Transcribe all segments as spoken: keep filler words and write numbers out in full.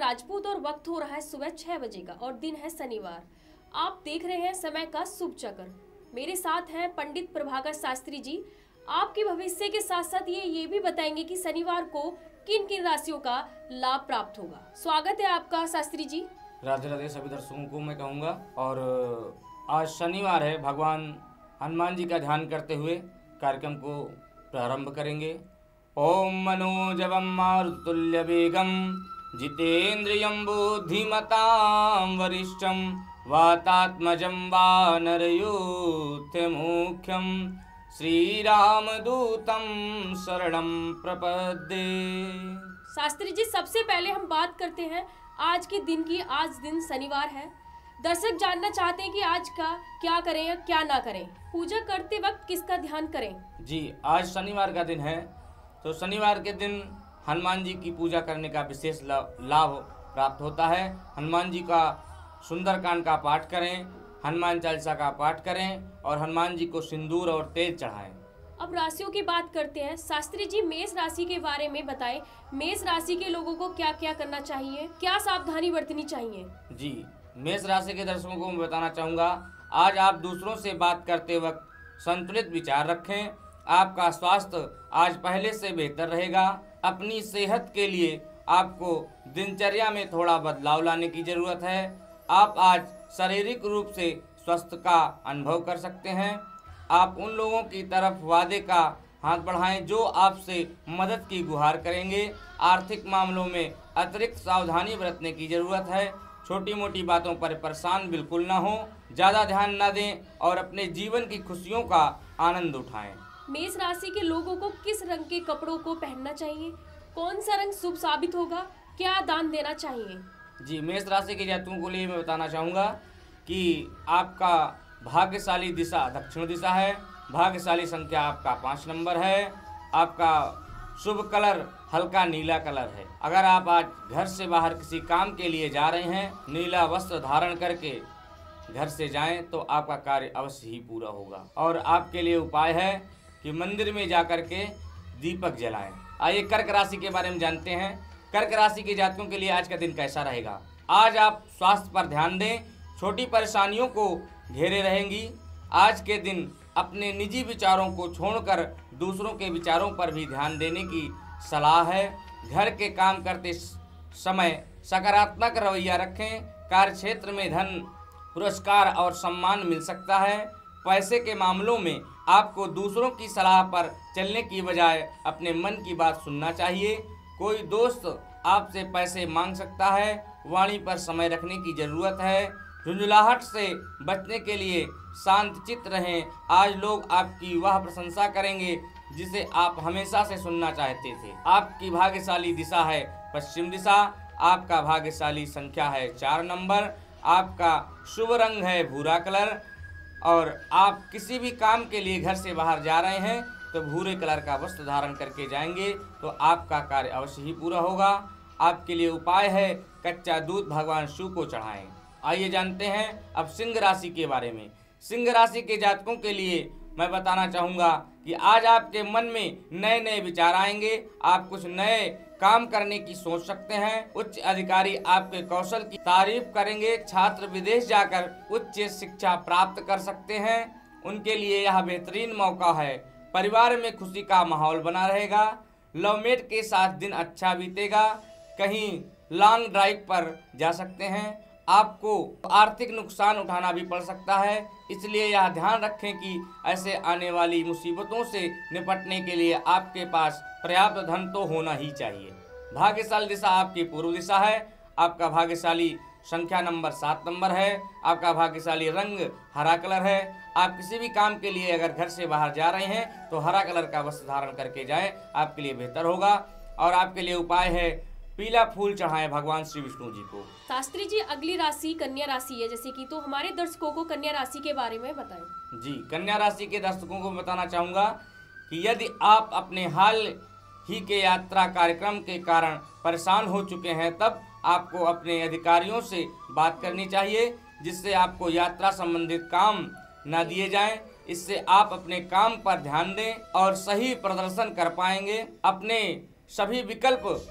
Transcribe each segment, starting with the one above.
राजपूत और वक्त हो रहा है सुबह छह बजे का और दिन है शनिवार। आप देख रहे हैं समय का शुभ चक्र। मेरे साथ हैं पंडित प्रभाकर शास्त्री जी। आपके भविष्य के साथ साथ ये ये भी बताएंगे कि शनिवार को किन किन राशियों का लाभ प्राप्त होगा। स्वागत है आपका शास्त्री जी। राधे राधे सभी दर्शकों को मैं कहूँगा। और आज शनिवार है, भगवान हनुमान जी का ध्यान करते हुए कार्यक्रम को प्रारंभ करेंगे। ओम मनोजवम मारुतुल्य वेगम जितेन्द्रियं बुद्धिमतां वरिष्ठं वातात्मजं वानरयूथमुख्यं श्रीरामदूतं शरणं प्रपद्ये। शास्त्री जी, सबसे पहले हम बात करते हैं आज के दिन की। आज दिन शनिवार है। दर्शक जानना चाहते हैं कि आज का क्या करें या क्या ना करें। पूजा करते वक्त किसका ध्यान करें? जी, आज शनिवार का दिन है, तो शनिवार के दिन हनुमान जी की पूजा करने का विशेष लाभ प्राप्त होता है। हनुमान जी का सुंदरकांड का पाठ करें, हनुमान चालीसा का पाठ करें और हनुमान जी को सिंदूर और तेल चढ़ाएं। अब राशियों की बात करते हैं। शास्त्री जी, मेष राशि के बारे में बताएं। मेष राशि के लोगों को क्या क्या करना चाहिए, क्या सावधानी बरतनी चाहिए? जी, मेष राशि के दर्शकों को मैं बताना चाहूँगा, आज आप दूसरों से बात करते वक्त संतुलित विचार रखें। आपका स्वास्थ्य आज पहले से बेहतर रहेगा। अपनी सेहत के लिए आपको दिनचर्या में थोड़ा बदलाव लाने की ज़रूरत है। आप आज शारीरिक रूप से स्वस्थ का अनुभव कर सकते हैं। आप उन लोगों की तरफ वादे का हाथ बढ़ाएं जो आपसे मदद की गुहार करेंगे। आर्थिक मामलों में अतिरिक्त सावधानी बरतने की ज़रूरत है। छोटी मोटी बातों पर परेशान बिल्कुल ना हो, ज़्यादा ध्यान न दें और अपने जीवन की खुशियों का आनंद उठाएं। मेष राशि के लोगों को किस रंग के कपड़ों को पहनना चाहिए? कौन सा रंग शुभ साबित होगा? क्या दान देना चाहिए? जी, मेष राशि के जातकों को लिए मैं बताना चाहूँगा कि आपका भाग्यशाली दिशा दक्षिण दिशा है। भाग्यशाली संख्या आपका पाँच नंबर है। आपका शुभ कलर हल्का नीला कलर है। अगर आप आज घर से बाहर किसी काम के लिए जा रहे हैं, नीला वस्त्र धारण करके घर से जाएं तो आपका कार्य अवश्य ही पूरा होगा। और आपके लिए उपाय है कि मंदिर में जाकर के दीपक जलाएं। आइए कर्क राशि के बारे में जानते हैं। कर्क राशि के जातकों के लिए आज का दिन कैसा रहेगा? आज आप स्वास्थ्य पर ध्यान दें, छोटी परेशानियों को घेरे रहेंगी। आज के दिन अपने निजी विचारों को छोड़कर दूसरों के विचारों पर भी ध्यान देने की सलाह है। घर के काम करते समय सकारात्मक रवैया रखें। कार्य क्षेत्र में धन, पुरस्कार और सम्मान मिल सकता है। पैसे के मामलों में आपको दूसरों की सलाह पर चलने की बजाय अपने मन की बात सुनना चाहिए। कोई दोस्त आपसे पैसे मांग सकता है, वाणी पर समय रखने की ज़रूरत है। झुंझलाहट से बचने के लिए शांत चित्त रहें। आज लोग आपकी वह प्रशंसा करेंगे जिसे आप हमेशा से सुनना चाहते थे। आपकी भाग्यशाली दिशा है पश्चिम दिशा। आपका भाग्यशाली संख्या है चार नंबर। आपका शुभ रंग है भूरा कलर। और आप किसी भी काम के लिए घर से बाहर जा रहे हैं तो भूरे कलर का वस्त्र धारण करके जाएंगे तो आपका कार्य अवश्य ही पूरा होगा। आपके लिए उपाय है कच्चा दूध भगवान शिव को चढ़ाएं। आइए जानते हैं अब सिंह राशि के बारे में। सिंह राशि के जातकों के लिए मैं बताना चाहूँगा कि आज आपके मन में नए नए विचार आएंगे। आप कुछ नए काम करने की सोच सकते हैं। उच्च अधिकारी आपके कौशल की तारीफ करेंगे। छात्र विदेश जाकर उच्च शिक्षा प्राप्त कर सकते हैं, उनके लिए यह बेहतरीन मौका है। परिवार में खुशी का माहौल बना रहेगा। लवमेट के साथ दिन अच्छा बीतेगा। कहीं लॉन्ग ड्राइव पर जा सकते हैं। आपको आर्थिक नुकसान उठाना भी पड़ सकता है, इसलिए यह ध्यान रखें कि ऐसे आने वाली मुसीबतों से निपटने के लिए आपके पास पर्याप्त धन तो होना ही चाहिए। भाग्यशाली दिशा आपकी पूर्व दिशा है। आपका भाग्यशाली संख्या नंबर सात नंबर है। आपका भाग्यशाली रंग हरा कलर है। आप किसी भी काम के लिए अगर घर से बाहर जा रहे हैं तो हरा कलर का वस्त्र धारण करके जाएं, आपके लिए बेहतर होगा। और आपके लिए उपाय है पीला फूल चढ़ाएं भगवान श्री विष्णु जी को। शास्त्री जी, अगली राशि कन्या राशि है जैसे कि, तो हमारे दर्शकों को कन्या राशि के बारे में बताएं। जी, कन्या राशि के दर्शकों को बताना चाहूँगा कि यदि आप अपने हाल ही के यात्रा कार्यक्रम के कारण परेशान हो चुके हैं, तब आपको अपने अधिकारियों से बात करनी चाहिए जिससे आपको यात्रा संबंधित काम न दिए जाएं। इससे आप अपने काम पर ध्यान दें और सही प्रदर्शन कर पाएंगे। अपने सभी विकल्प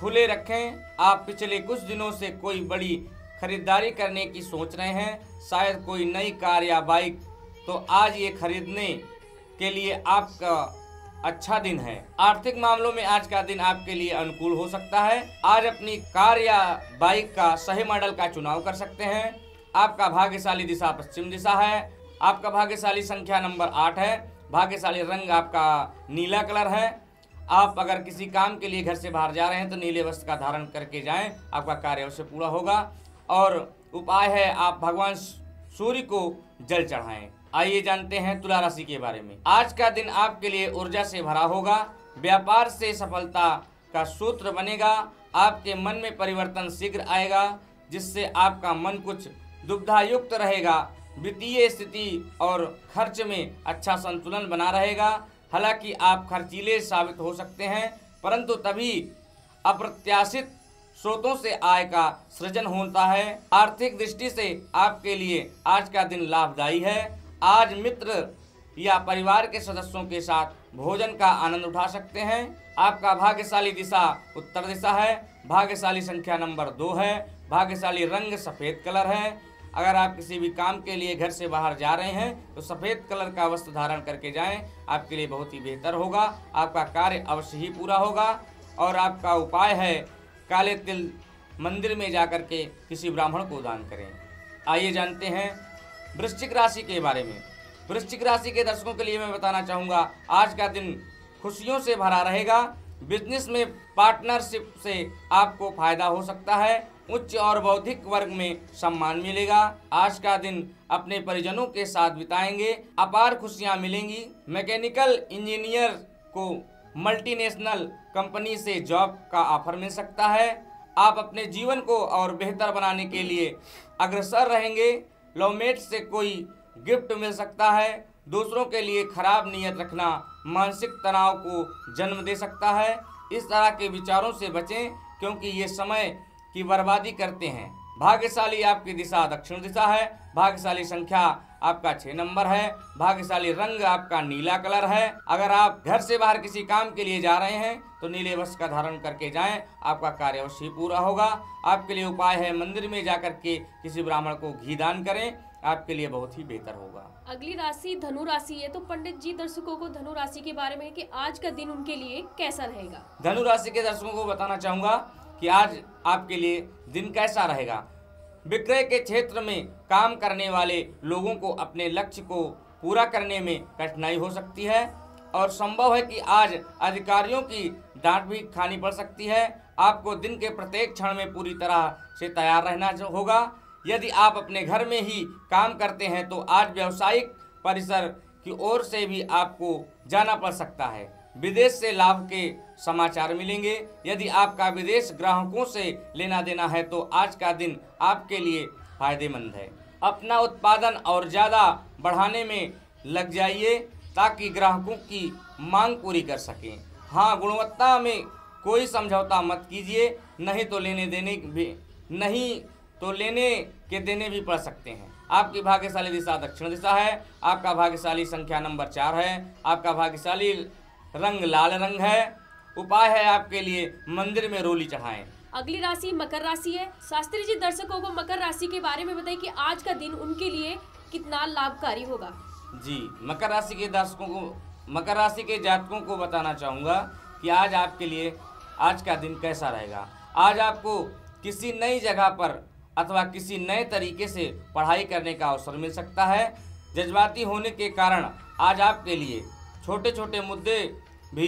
खुले रखें। आप पिछले कुछ दिनों से कोई बड़ी खरीदारी करने की सोच रहे हैं, शायद कोई नई कार या बाइक, तो आज ये खरीदने के लिए आपका अच्छा दिन है। आर्थिक मामलों में आज का दिन आपके लिए अनुकूल हो सकता है। आज अपनी कार या बाइक का सही मॉडल का चुनाव कर सकते हैं। आपका भाग्यशाली दिशा पश्चिम दिशा है। आपका भाग्यशाली संख्या नंबर आठ है। भाग्यशाली रंग आपका नीला कलर है। आप अगर किसी काम के लिए घर से बाहर जा रहे हैं तो नीले वस्त्र का धारण करके जाएं, आपका कार्य अवश्य पूरा होगा। और उपाय है, आप भगवान सूर्य को जल चढ़ाएं। आइए जानते हैं तुला राशि के बारे में। आज का दिन आपके लिए ऊर्जा से भरा होगा। व्यापार से सफलता का सूत्र बनेगा। आपके मन में परिवर्तन शीघ्र आएगा, जिससे आपका मन कुछ दुविधायुक्त रहेगा। वित्तीय स्थिति और खर्च में अच्छा संतुलन बना रहेगा। हालांकि आप खर्चीले साबित हो सकते हैं, परंतु तभी अप्रत्याशित स्रोतों से आय का सृजन होता है। आर्थिक दृष्टि से आपके लिए आज का दिन लाभदायी है। आज मित्र या परिवार के सदस्यों के साथ भोजन का आनंद उठा सकते हैं। आपका भाग्यशाली दिशा उत्तर दिशा है। भाग्यशाली संख्या नंबर दो है। भाग्यशाली रंग सफ़ेद कलर है। अगर आप किसी भी काम के लिए घर से बाहर जा रहे हैं तो सफ़ेद कलर का वस्त्र धारण करके जाएं, आपके लिए बहुत ही बेहतर होगा। आपका कार्य अवश्य ही पूरा होगा। और आपका उपाय है, काले तिल मंदिर में जाकर के किसी ब्राह्मण को दान करें। आइए जानते हैं वृश्चिक राशि के बारे में। वृश्चिक राशि के दर्शकों के लिए मैं बताना चाहूँगा, आज का दिन खुशियों से भरा रहेगा। बिजनेस में पार्टनरशिप से आपको फायदा हो सकता है। उच्च और बौद्धिक वर्ग में सम्मान मिलेगा। आज का दिन अपने परिजनों के साथ बिताएंगे। अपार खुशियां मिलेंगी। मैकेनिकल इंजीनियर को मल्टीनेशनल कंपनी से जॉब का ऑफर मिल सकता है। आप अपने जीवन को और बेहतर बनाने के लिए अग्रसर रहेंगे। लवमेट से कोई गिफ्ट मिल सकता है। दूसरों के लिए खराब नीयत रखना मानसिक तनाव को जन्म दे सकता है। इस तरह के विचारों से बचें, क्योंकि ये समय की बर्बादी करते हैं। भाग्यशाली आपकी दिशा दक्षिण दिशा है। भाग्यशाली संख्या आपका छह नंबर है। भाग्यशाली रंग आपका नीला कलर है। अगर आप घर से बाहर किसी काम के लिए जा रहे हैं तो नीले वस्त्र का धारण करके जाएं, आपका कार्य अवश्य पूरा होगा। आपके लिए उपाय है, मंदिर में जाकर के किसी ब्राह्मण को घी दान करें, आपके लिए बहुत ही बेहतर होगा। अगली राशि धनु राशि है। तो पंडित जी दर्शकों को धनु राशि के बारे में कि आज का दिन उनके लिए कैसा रहेगा। धनु राशि के दर्शकों को बताना चाहूंगा कि आज आपके लिए दिन कैसा रहेगा। विक्रय के क्षेत्र में काम करने वाले लोगों को अपने लक्ष्य को पूरा करने में कठिनाई हो सकती है और संभव है कि आज अधिकारियों की डांट भी खानी पड़ सकती है। आपको दिन के प्रत्येक क्षण में पूरी तरह से तैयार रहना होगा। यदि आप अपने घर में ही काम करते हैं तो आज व्यावसायिक परिसर की ओर से भी आपको जाना पड़ सकता है। विदेश से लाभ के समाचार मिलेंगे। यदि आपका विदेश ग्राहकों से लेना देना है तो आज का दिन आपके लिए फायदेमंद है। अपना उत्पादन और ज़्यादा बढ़ाने में लग जाइए ताकि ग्राहकों की मांग पूरी कर सकें। हाँ, गुणवत्ता में कोई समझौता मत कीजिए, नहीं तो लेने देने भी नहीं तो लेने के देने भी पड़ सकते हैं। आपकी भाग्यशाली दिशा दक्षिण दिशा है। आपका भाग्यशाली संख्या नंबर चार है। आपका भाग्यशाली रंग लाल रंग है। उपाय है, आपके लिए मंदिर में रोली चढ़ाएं। अगली राशि मकर राशि है। शास्त्री जी दर्शकों को मकर राशि के बारे में बताइए कि आज का दिन उनके लिए कितना लाभकारी होगा। जी, मकर राशि के दर्शकों को मकर राशि के जातकों को बताना चाहूँगा कि आज आपके लिए आज का दिन कैसा रहेगा। आज आपको किसी नई जगह पर अथवा किसी नए तरीके से पढ़ाई करने का अवसर मिल सकता है। जज्बाती होने के कारण आज आपके लिए छोटे छोटे मुद्दे भी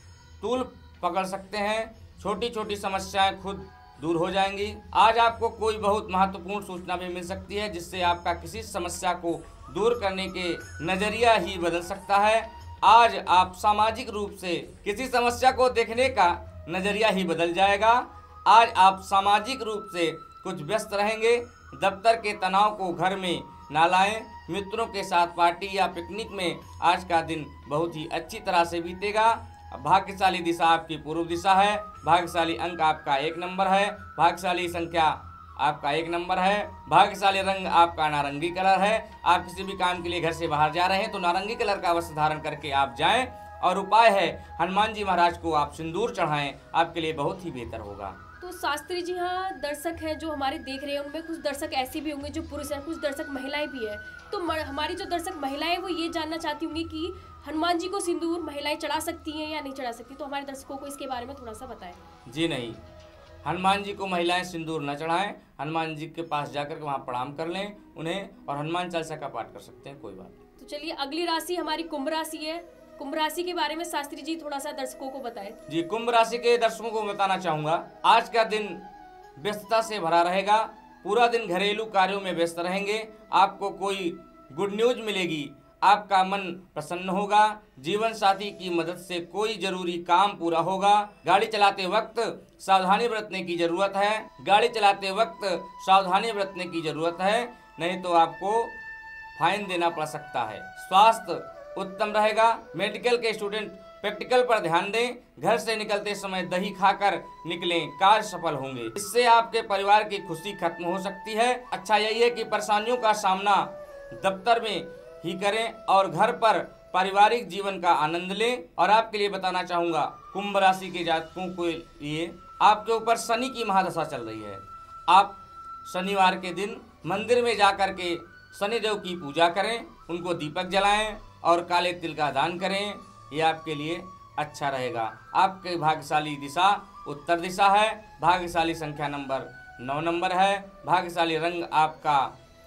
तूल पकड़ सकते हैं। छोटी छोटी समस्याएं खुद दूर हो जाएंगी। आज आपको कोई बहुत महत्वपूर्ण सूचना भी मिल सकती है, जिससे आपका किसी समस्या को दूर करने के नज़रिया ही बदल सकता है। आज आप सामाजिक रूप से किसी समस्या को देखने का नज़रिया ही बदल जाएगा। आज आप सामाजिक रूप से कुछ व्यस्त रहेंगे। दफ्तर के तनाव को घर में ना लाएं। मित्रों के साथ पार्टी या पिकनिक में आज का दिन बहुत ही अच्छी तरह से बीतेगा। भाग्यशाली दिशा आपकी पूर्व दिशा है। भाग्यशाली अंक आपका एक नंबर है। भाग्यशाली संख्या आपका एक नंबर है। भाग्यशाली रंग आपका नारंगी कलर है। आप किसी भी काम के लिए घर से बाहर जा रहे हैं तो नारंगी कलर का वस्त्र धारण करके आप जाएं, और उपाय है हनुमान जी महाराज को आप सिंदूर चढ़ाएं, आपके लिए बहुत ही बेहतर होगा। तो शास्त्री जी, हाँ, दर्शक हैं जो हमारे देख रहे हैं, उनमें कुछ दर्शक ऐसे भी होंगे जो पुरुष हैं, कुछ दर्शक महिलाएं भी हैं। तो हमारी जो दर्शक महिलाएं वो ये जानना चाहती होंगी कि हनुमान जी को सिंदूर महिलाएं चढ़ा सकती हैं या नहीं चढ़ा सकती, तो हमारे दर्शकों को इसके बारे में थोड़ा सा बताएं। जी नहीं, हनुमान जी को महिलाएं सिंदूर न चढ़ाएं। हनुमान जी के पास जाकर के वहाँ प्रणाम कर लें उन्हें, और हनुमान चालीसा का पाठ कर सकते हैं, कोई बात नहीं। तो चलिए, अगली राशि हमारी कुंभ राशि है। कुंभ राशि के बारे में शास्त्री जी थोड़ा सा दर्शकों को बताएं। जी, कुंभ राशि के दर्शकों को बताना चाहूंगा, आज का दिन व्यस्तता से भरा रहेगा। पूरा दिन घरेलू कार्यों में व्यस्त रहेंगे। आपको कोई गुड न्यूज मिलेगी, आपका मन प्रसन्न होगा। जीवन साथी की मदद से कोई जरूरी काम पूरा होगा। गाड़ी चलाते वक्त सावधानी बरतने की जरूरत है। गाड़ी चलाते वक्त सावधानी बरतने की जरूरत है, नहीं तो आपको फाइन देना पड़ सकता है। स्वास्थ्य उत्तम रहेगा। मेडिकल के स्टूडेंट प्रैक्टिकल पर ध्यान दें। घर से निकलते समय दही खाकर निकलें, कार्य सफल होंगे। इससे आपके परिवार की खुशी खत्म हो सकती है। अच्छा यही है कि परेशानियों का सामना दफ्तर में ही करें और घर पर पारिवारिक जीवन का आनंद लें। और आपके लिए बताना चाहूंगा, कुंभ राशि के जातकों के लिए आपके ऊपर शनि की महादशा चल रही है। आप शनिवार के दिन मंदिर में जाकर के शनिदेव की पूजा करें, उनको दीपक जलाएं और काले तिल का दान करें। ये आपके लिए अच्छा रहेगा। आपके भाग्यशाली दिशा उत्तर दिशा है। भाग्यशाली संख्या नंबर नौ नंबर है। भाग्यशाली रंग आपका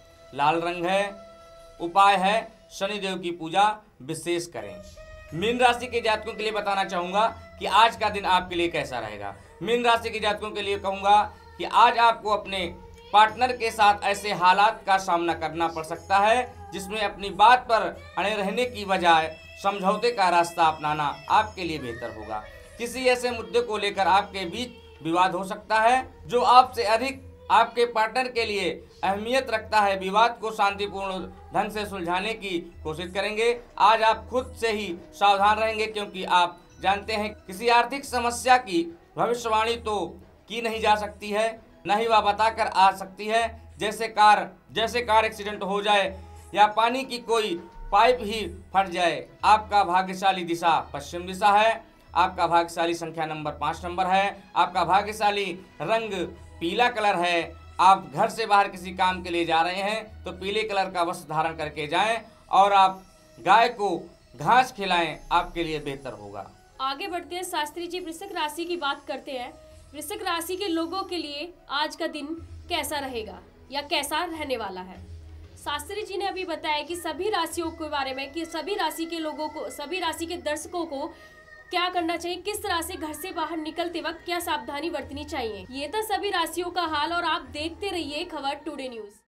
लाल रंग है। उपाय है शनिदेव की पूजा विशेष करें। मीन राशि के जातकों के लिए बताना चाहूंगा कि आज का दिन आपके लिए कैसा रहेगा। मीन राशि के जातकों के लिए कहूंगा कि आज आपको अपने पार्टनर के साथ ऐसे हालात का सामना करना पड़ सकता है जिसमें अपनी बात पर अड़े रहने की बजाय समझौते का रास्ता अपनाना आपके लिए बेहतर होगा। किसी ऐसे मुद्दे को लेकर आपके बीच विवाद हो सकता है जो आपसे अधिक आपके पार्टनर के लिए अहमियत रखता है। विवाद को शांतिपूर्ण ढंग से सुलझाने की कोशिश करेंगे। आज आप खुद से ही सावधान रहेंगे, क्योंकि आप जानते हैं किसी आर्थिक समस्या की भविष्यवाणी तो की नहीं जा सकती है, न ही वह बताकर आ सकती है। जैसे कार जैसे कार एक्सीडेंट हो जाए या पानी की कोई पाइप ही फट जाए। आपका भाग्यशाली दिशा पश्चिम दिशा है। आपका भाग्यशाली संख्या नंबर पाँच नंबर है। आपका भाग्यशाली रंग पीला कलर है। आप घर से बाहर किसी काम के लिए जा रहे हैं तो पीले कलर का वस्त्र धारण करके जाएं और आप गाय को घास खिलाएं, आपके लिए बेहतर होगा। आगे बढ़ते हैं, शास्त्री जी वृश्चिक राशि की बात करते हैं। वृश्चिक राशि के लोगों के लिए आज का दिन कैसा रहेगा या कैसा रहने वाला है। शास्त्री जी ने अभी बताया कि सभी राशियों के बारे में कि सभी राशि के लोगों को, सभी राशि के दर्शकों को क्या करना चाहिए, किस तरह से घर से बाहर निकलते वक्त क्या सावधानी बरतनी चाहिए। ये था सभी राशियों का हाल और आप देखते रहिए खबर टुडे न्यूज।